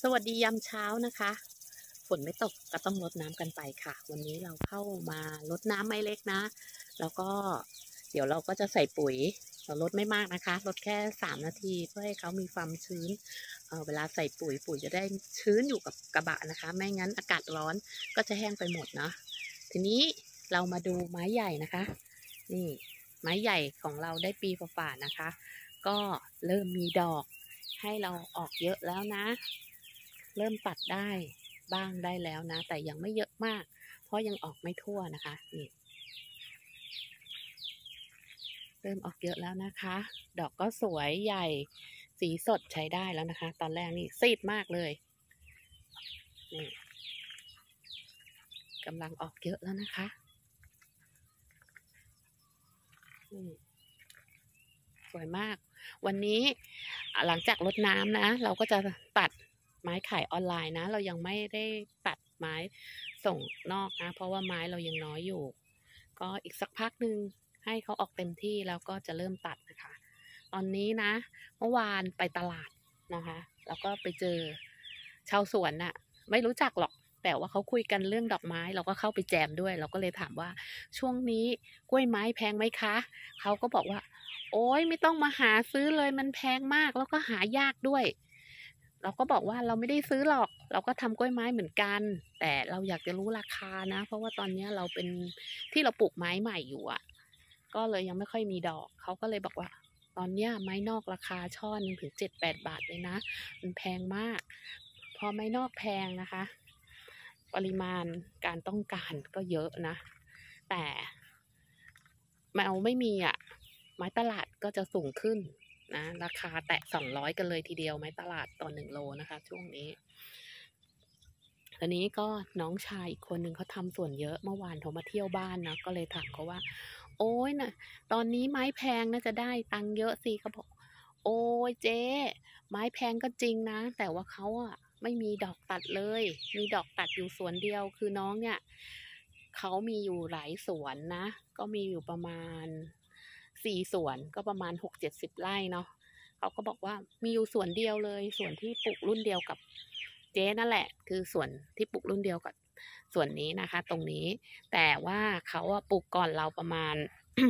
สวัสดียามเช้านะคะฝนไม่ตกก็ต้องรดน้ำกันไปค่ะวันนี้เราเข้ามารดน้ำไม้เล็กนะแล้วก็เดี๋ยวเราก็จะใส่ปุ๋ยเราลดไม่มากนะคะลดแค่3 นาทีเพื่อให้เขามีความชื้นเวลาใส่ปุ๋ยจะได้ชื้นอยู่กับกระบะนะคะไม่งั้นอากาศร้อนก็จะแห้งไปหมดเนาะทีนี้เรามาดูไม้ใหญ่นะคะนี่ไม้ใหญ่ของเราได้ปีฝ่าๆนะคะก็เริ่มมีดอกให้เราออกเยอะแล้วนะเริ่มตัดได้บ้างได้แล้วนะแต่ยังไม่เยอะมากเพราะยังออกไม่ทั่วนะคะนี่เริ่มออกเยอะแล้วนะคะดอกก็สวยใหญ่สีสดใช้ได้แล้วนะคะตอนแรกนี่ซีดมากเลยนี่กำลังออกเยอะแล้วนะคะสวยมากวันนี้หลังจากรดน้ำนะเราก็จะตัดไม้ขายออนไลน์นะเรายังไม่ได้ตัดไม้ส่งนอกนะเพราะว่าไม้เรายังน้อยอยู่ก็อีกสักพักหนึ่งให้เขาออกเต็มที่แล้วก็จะเริ่มตัดนะคะตอนนี้นะเมื่อวานไปตลาดนะคะแล้วก็ไปเจอชาวสวนน่ะไม่รู้จักหรอกแต่ว่าเขาคุยกันเรื่องดอกไม้เราก็เข้าไปแจมด้วยเราก็เลยถามว่าช่วงนี้กล้วยไม้แพงไหมคะเขาก็บอกว่าโอ๊ยไม่ต้องมาหาซื้อเลยมันแพงมากแล้วก็หายากด้วยเราก็บอกว่าเราไม่ได้ซื้อหรอกเราก็ทำกล้วยไม้เหมือนกันแต่เราอยากจะรู้ราคานะเพราะว่าตอนนี้เราเป็นที่เราปลูกไม้ใหม่อยู่อ่ะก็เลยยังไม่ค่อยมีดอกเขาก็เลยบอกว่าตอนนี้ไม้นอกราคาช่อนึงถึง7-8 บาทเลยนะมันแพงมากพอไม้นอกแพงนะคะปริมาณการต้องการก็เยอะนะแต่เราไม่มีอ่ะไม้ตลาดก็จะสูงขึ้นนะราคาแตะ200กันเลยทีเดียวไม้ตลาดต่อ1 โลนะคะช่วงนี้ทีนี้ก็น้องชายอีกคนหนึ่งเขาทำสวนเยอะเมื่อวานเขามาเที่ยวบ้านนะก็เลยถามเขาว่าโอ๊ยนะตอนนี้ไม้แพงน่าจะได้ตังค์เยอะสิเขาบอกโอ๊ยเจ๊ไม้แพงก็จริงนะแต่ว่าเขาอะไม่มีดอกตัดเลยมีดอกตัดอยู่สวนเดียวคือน้องเนี่ยเขามีอยู่หลายสวนนะก็มีอยู่ประมาณ4 สวนก็ประมาณ60-70 ไร่เนาะเขาก็บอกว่ามีอยู่สวนเดียวเลยสวนที่ปลูกรุ่นเดียวกับเจ๊นั่นแหละคือสวนที่ปลูกรุ่นเดียวกับส่วนนี้นะคะตรงนี้แต่ว่าเขาอะปลูกก่อนเราประมาณ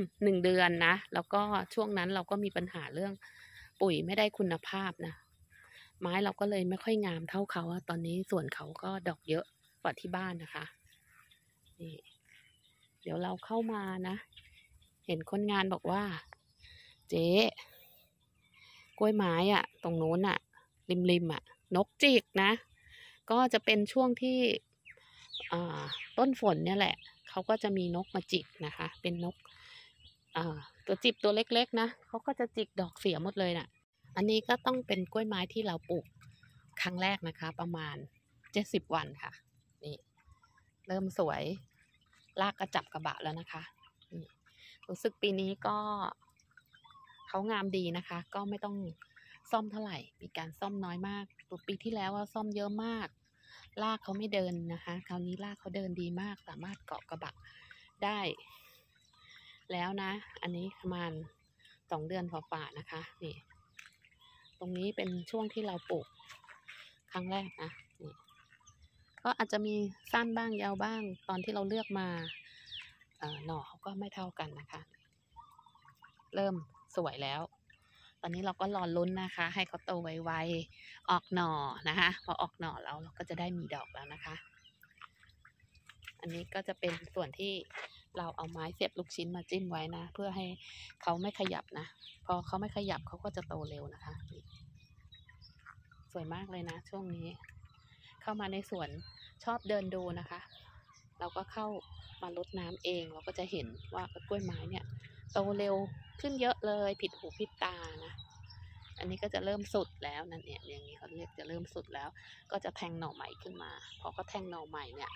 1 เดือนนะแล้วก็ช่วงนั้นเราก็มีปัญหาเรื่องปุ๋ยไม่ได้คุณภาพนะไม้เราก็เลยไม่ค่อยงามเท่าเขาอะตอนนี้สวนเขาก็ดอกเยอะกว่าที่บ้านนะคะนี่เดี๋ยวเราเข้ามานะเห็นคนงานบอกว่าเจ๊กล้วยไม้อะตรงโน้นอะริมอะนกจิกนะก็จะเป็นช่วงที่ต้นฝนเนี่ยแหละเขาก็จะมีนกมาจิกนะคะเป็นนกตัวจิบตัวเล็กๆนะเขาก็จะจิกดอกเสียหมดเลยน่ะอันนี้ก็ต้องเป็นกล้วยไม้ที่เราปลูกครั้งแรกนะคะประมาณ70 วันค่ะนี่เริ่มสวยรากกระจับกระบะแล้วนะคะรู้สึกปีนี้ก็เขางามดีนะคะก็ไม่ต้องซ่อมเท่าไหร่มีการซ่อมน้อยมากตัวปีที่แล้วซ่อมเยอะมากรากเขาไม่เดินนะคะคราวนี้รากเขาเดินดีมากสามารถเกาะกระบะได้แล้วนะอันนี้ประมาณ2 เดือนฝ่าๆนะคะนี่ตรงนี้เป็นช่วงที่เราปลูกครั้งแรกนะนี่ก็อาจจะมีสั้นบ้างยาวบ้างตอนที่เราเลือกมาหน่อเขาก็ไม่เท่ากันนะคะเริ่มสวยแล้วตอนนี้เราก็รอลุ้นนะคะให้เขาโตไวๆออกหน่อนะคะพอออกหน่อแล้วเราก็จะได้มีดอกแล้วนะคะอันนี้ก็จะเป็นส่วนที่เราเอาไม้เสียบลูกชิ้นมาจิ้มไว้นะเพื่อให้เขาไม่ขยับนะพอเขาไม่ขยับเขาก็จะโตเร็วนะคะสวยมากเลยนะช่วงนี้เข้ามาในสวนชอบเดินดูนะคะเราก็เข้ามารดน้ำเองเราก็จะเห็นว่ากล้วยไม้เนี่ยโตเร็วขึ้นเยอะเลยผิดหูผิดตานะอันนี้ก็จะเริ่มสุดแล้วนั่นเนี่ยอย่างนี้เขาเรียกจะเริ่มสุดแล้วก็จะแทงหน่อใหม่ขึ้นมาพอเขาแทงหน่อใหม่เนี่ย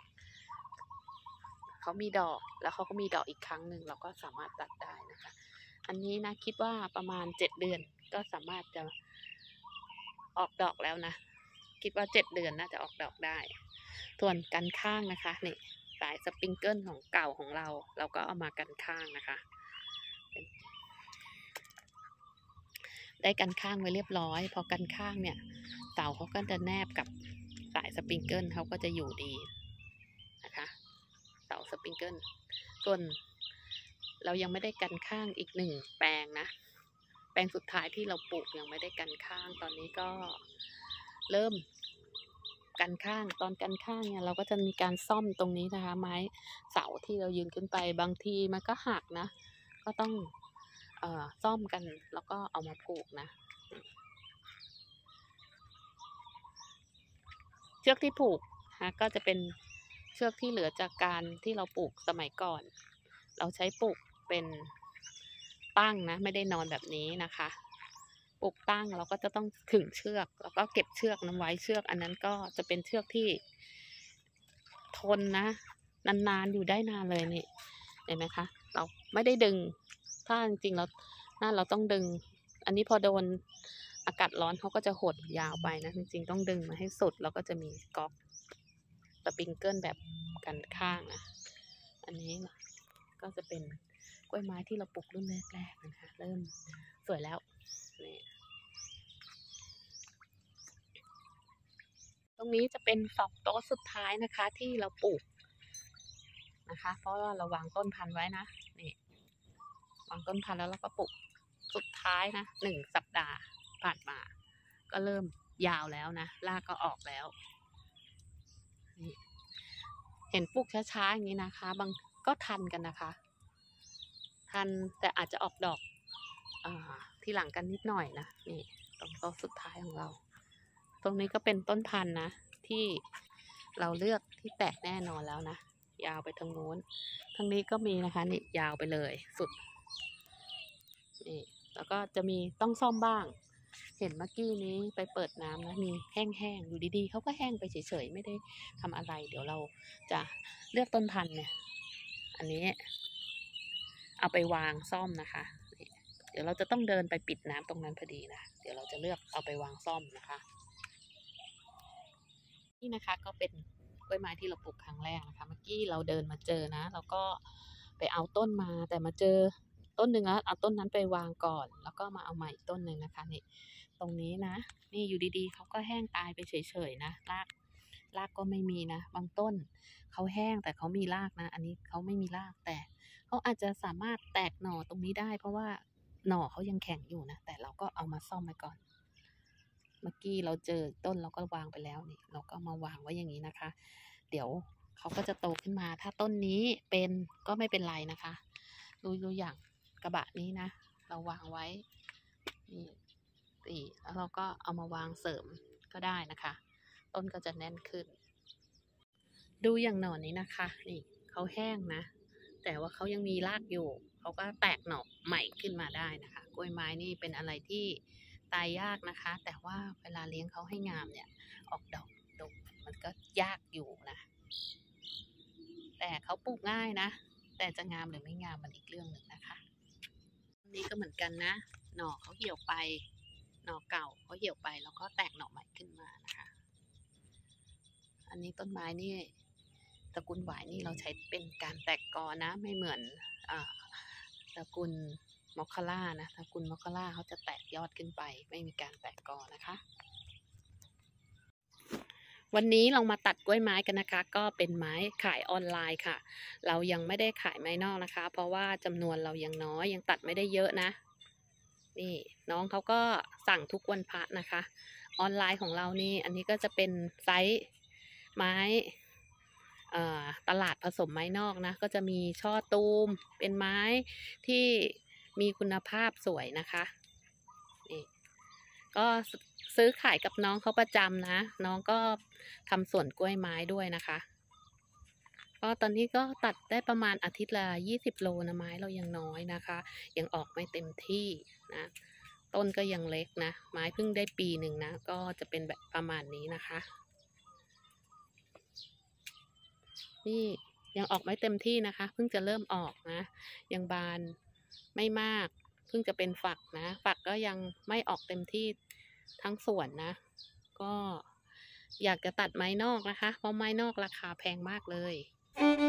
เขามีดอกแล้วเขาก็มีดอกอีกครั้งหนึ่งเราก็สามารถตัดได้นะคะอันนี้นะคิดว่าประมาณ7 เดือนก็สามารถจะออกดอกแล้วนะคิดว่า7 เดือนน่าจะออกดอกได้ส่วนกันข้างนะคะนี่สายสปริงเกิลของเก่าของเราก็เอามากันข้างนะคะได้กันข้างไว้เรียบร้อยพอกันข้างเนี่ยเสาเขาก็จะแนบกับสายสปริงเกิลเขาก็จะอยู่ดีนะคะเสาสปริงเกิลส่วนเรายังไม่ได้กันข้างอีก1 แปลงนะแปลงสุดท้ายที่เราปลูกยังไม่ได้กันข้างตอนนี้ก็เริ่มกันข้างตอนกันข้างเนี่ยเราก็จะมีการซ่อมตรงนี้นะคะไม้เสาที่เรายืนขึ้นไปบางทีมันก็หักนะก็ต้องซ่อมกันแล้วก็เอามาผูกนะเชือกที่ผูกนะก็จะเป็นเชือกที่เหลือจากการที่เราปลูกสมัยก่อนเราใช้ปลูกเป็นตั้งนะไม่ได้นอนแบบนี้นะคะปลูกตั้งเราก็จะต้องขึงเชือกแล้วก็เก็บเชือกน้ำไว้เชือกอันนั้นก็จะเป็นเชือกที่ทนนะนานๆอยู่ได้นานเลยนี่เห็นไหมคะเราไม่ได้ดึงถ้าจริงๆเราต้องดึงอันนี้พอโดนอากาศร้อนเขาก็จะหดยาวไปนะจริงๆต้องดึงมาให้สุดแล้วก็จะมีก๊อกสปริงเกิลแบบกันข้างนะอันนี้ก็จะเป็นกล้วยไม้ที่เราปลูกรุ่นแรกๆนะคะเริ่มสวยแล้วนี่ตรงนี้จะเป็น2 โต๊ะสุดท้ายนะคะที่เราปลูกนะคะเพราะว่าเราวางต้นพันธุ์ไว้นะนี่วางต้นพันธุ์แล้วเราก็ปลูกสุดท้ายนะ1 สัปดาห์ผ่านมาก็เริ่มยาวแล้วนะรากก็ออกแล้วนี่เห็นปลูกช้าๆอย่างนี้นะคะบางก็ทันกันนะคะทันแต่อาจจะออกดอกที่หลังกันนิดหน่อยนะนี่ตรงต้นสุดท้ายของเราตรงนี้ก็เป็นต้นพันธุ์นะที่เราเลือกที่แตกแน่นอนแล้วนะยาวไปทางโน้นทางนี้ก็มีนะคะนี่ยาวไปเลยสุดนี่แล้วก็จะมีต้องซ่อมบ้างเห็นเมื่อกี้นี้ไปเปิดน้ำนะมีแห้งๆอยู่ดีๆเขาก็แห้งไปเฉยๆไม่ได้ทำอะไรเดี๋ยวเราจะเลือกต้นพันธุ์เนี่ยอันนี้เอาไปวางซ่อมนะคะเดี๋ยวเราจะต้องเดินไปปิดน้ำตรงนั้นพอดีนะเดี๋ยวเราจะเลือกเอาไปวางซ่อมนะคะนี่นะคะก็เป็นกล้วยไม้ที่เราปลูกครั้งแรกนะคะเมื่อกี้เราเดินมาเจอนะเราก็ไปเอาต้นมาแต่มาเจอต้นหนึ่งแล้วเอาต้นนั้นไปวางก่อนแล้วก็มาเอาใหม่ต้นหนึ่งนะคะนี่ตรงนี้นะนี่อยู่ดีๆเขาก็แห้งตายไปเฉยๆนะรากก็ไม่มีนะบางต้นเขาแห้งแต่เขามีรากนะอันนี้เขาไม่มีรากแต่เขาอาจจะสามารถแตกหน่อตรงนี้ได้เพราะว่าหน่อเขายังแข็งอยู่นะแต่เราก็เอามาซ่อมไว้ก่อนเมื่อกี้เราเจอต้นเราก็วางไปแล้วนี่เราก็มาวางไว้อย่างนี้นะคะเดี๋ยวเขาก็จะโตขึ้นมาถ้าต้นนี้เป็นก็ไม่เป็นไรนะคะดูอย่างกระบะนี้นะเราวางไว้นี่แล้วเราก็เอามาวางเสริมก็ได้นะคะต้นก็จะแน่นขึ้นดูอย่างหน่อนี้นะคะนี่เขาแห้งนะแต่ว่าเขายังมีรากอยู่เขาก็แตกหน่อใหม่ขึ้นมาได้นะคะกล้วยไม้นี่เป็นอะไรที่ตายยากนะคะแต่ว่าเวลาเลี้ยงเขาให้งามเนี่ยออกดอกดกมันก็ยากอยู่นะแต่เขาปลูกง่ายนะแต่จะงามหรือไม่งามมันอีกเรื่องหนึ่งนะคะนี่ก็เหมือนกันนะหน่อเขาเหี่ยวไปหน่อเก่าเขาเหี่ยวไปแล้วก็แตกหน่อใหม่ขึ้นมานะคะอันนี้ต้นไม้นี่ตระกูลหวายนี่เราใช้เป็นการแตกกอนะไม่เหมือนตระกูลมอคคาร่านะตระกูลมอคคาร่าเขาจะแตกยอดขึ้นไปไม่มีการแตกกอนะคะวันนี้เรามาตัดกล้วยไม้กันนะคะก็เป็นไม้ขายออนไลน์ค่ะเรายังไม่ได้ขายไม้นอกนะคะเพราะว่าจำนวนเรายังน้อยยังตัดไม่ได้เยอะนะนี่น้องเขาก็สั่งทุกวันพระนะคะออนไลน์ของเรานี่อันนี้ก็จะเป็นไซส์ไม้ตลาดผสมไม้นอกนะก็จะมีช่อตูมเป็นไม้ที่มีคุณภาพสวยนะคะนี่ก็ซื้อขายกับน้องเขาประจำนะน้องก็ทำสวนกล้วยไม้ด้วยนะคะก็ตอนนี้ก็ตัดได้ประมาณอาทิตย์ละ20 โลนะไม้เรายังน้อยนะคะยังออกไม่เต็มที่นะต้นก็ยังเล็กนะไม้เพิ่งได้ปีหนึ่งนะก็จะเป็นแบบประมาณนี้นะคะนี่ยังออกไม่เต็มที่นะคะเพิ่งจะเริ่มออกนะยังบานไม่มากเพิ่งจะเป็นฝักนะฝักก็ยังไม่ออกเต็มที่ทั้งสวนนะก็อยากจะตัดไม้นอกนะคะเพราะไม้นอกราคาแพงมากเลย